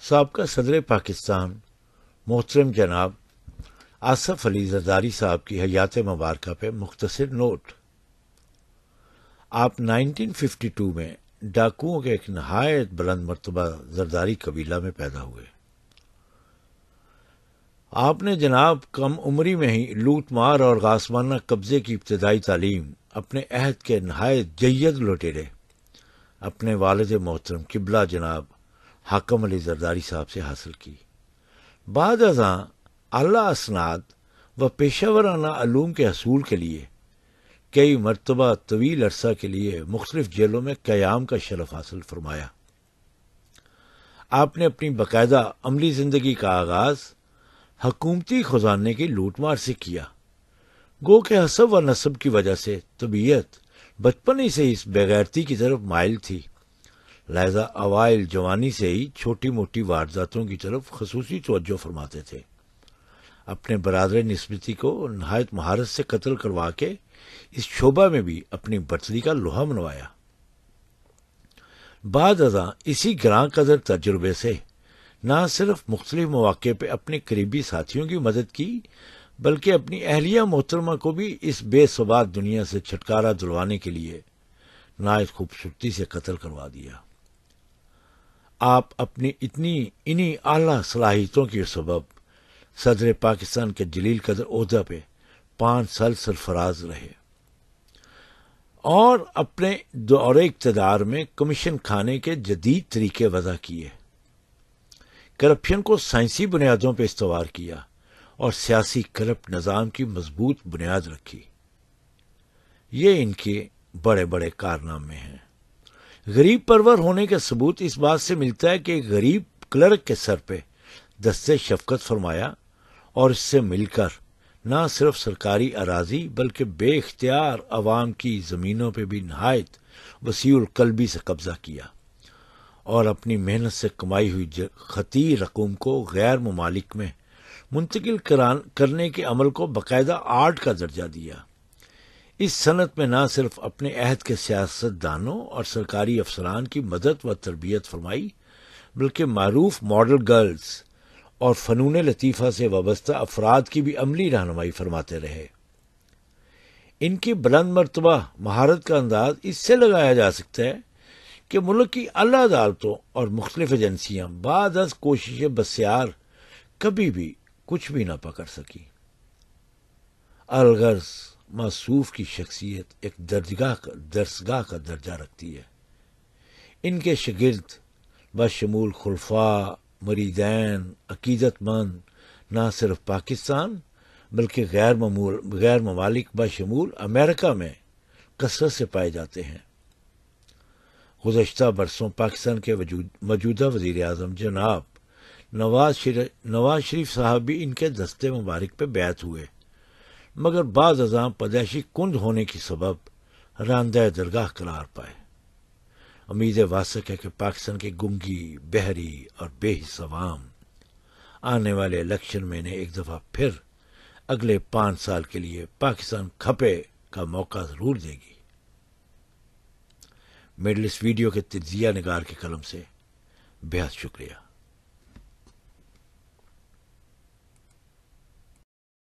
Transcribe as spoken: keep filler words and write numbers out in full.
سابقہ صدر پاکستان محترم جناب آصف علی زرداری صاحب کی حیات مبارکہ پہ مختصر نوٹ۔ آپ نائنٹین ففٹی ٹو میں ڈاکوؤں کے ایک نہایت بلند مرتبہ زرداری قبیلہ میں پیدا ہوئے۔ آپ نے جناب کم عمری میں ہی لوٹ مار اور غاصبانہ قبضے کی ابتدائی تعلیم اپنے عہد کے نہایت جید لٹیرے اپنے والد محترم قبلہ جناب حاکم علی زرداری صاحب سے حاصل کی۔ بعد ازاں اعلیٰ اسناد و پیشہ ورانہ علوم کے حصول کے لیے کئی مرتبہ طویل عرصہ کے لیے مختلف جیلوں میں قیام کا شرف حاصل فرمایا۔ آپ نے اپنی باقاعدہ عملی زندگی کا آغاز حکومتی خزانے کی لوٹ مار سے کیا۔ گو کہ حسب و نسب کی وجہ سے طبیعت بچپن ہی سے اس بےغیرتی کی طرف مائل تھی، لہذا اوائل جوانی سے ہی چھوٹی موٹی وارداتوں کی طرف خصوصی توجہ فرماتے تھے۔ اپنے برادر نسبتی کو نہایت مہارت سے قتل کروا کے اس شعبہ میں بھی اپنی برتری کا لوہا منوایا۔ بعد ازاں اسی گراں قدر تجربے سے نہ صرف مختلف مواقع پہ اپنے قریبی ساتھیوں کی مدد کی، بلکہ اپنی اہلیہ محترمہ کو بھی اس بے ثبات دنیا سے چھٹکارا دلوانے کے لیے نہایت خوبصورتی سے قتل کروا دیا۔ آپ اپنی اتنی انہی اعلیٰ صلاحیتوں کے سبب صدر پاکستان کے جلیل قدر عہدہ پہ پانچ سال سرفراز رہے اور اپنے دور اقتدار میں کمیشن کھانے کے جدید طریقے وضع کیے، کرپشن کو سائنسی بنیادوں پہ استوار کیا اور سیاسی کرپٹ نظام کی مضبوط بنیاد رکھی۔ یہ ان کے بڑے بڑے کارنامے ہیں۔ غریب پرور ہونے کا ثبوت اس بات سے ملتا ہے کہ غریب کلرک کے سر پہ دستے شفقت فرمایا اور اس سے مل کر نہ صرف سرکاری اراضی بلکہ بے اختیار عوام کی زمینوں پہ بھی نہایت وسیع القلبی سے قبضہ کیا اور اپنی محنت سے کمائی ہوئی خطیر رقوم کو غیر ممالک میں منتقل کرنے کے عمل کو باقاعدہ آرٹ کا درجہ دیا۔ اس صنعت میں نہ صرف اپنے عہد کے سیاست دانوں اور سرکاری افسران کی مدد و تربیت فرمائی، بلکہ معروف ماڈل گرلز اور فنون لطیفہ سے وابستہ افراد کی بھی عملی رہنمائی فرماتے رہے۔ ان کی بلند مرتبہ مہارت کا انداز اس سے لگایا جا سکتا ہے کہ ملک کی اعلیٰ عدالتوں اور مختلف ایجنسیاں بعد از کوشش بسیار کبھی بھی کچھ بھی نہ پکڑ سکی۔ الغرض موصوف کی شخصیت ایک درجگاہ کا درسگاہ کا درجہ رکھتی ہے۔ ان کے شاگرد بشمول خلفاء، مریدین، عقیدت مند نہ صرف پاکستان بلکہ غیر ممول غیر ممالک بشمول امریکہ میں کثرت سے پائے جاتے ہیں۔ گزشتہ برسوں پاکستان کے موجودہ وزیر اعظم جناب نواز شریف نواز شریف صاحب بھی ان کے دستے مبارک پہ بیعت ہوئے، مگر بعض ازاں پیدائشی کند ہونے کی سبب راندہ درگاہ قرار پائے۔ امید واسق ہے کہ پاکستان کے گنگی، بہری اور بے حس عوام آنے والے الیکشن میں انہیں ایک دفعہ پھر اگلے پانچ سال کے لیے پاکستان کھپے کا موقع ضرور دے گی۔ میڈل اس ویڈیو کے تجزیہ نگار کے قلم سے بہت شکریہ۔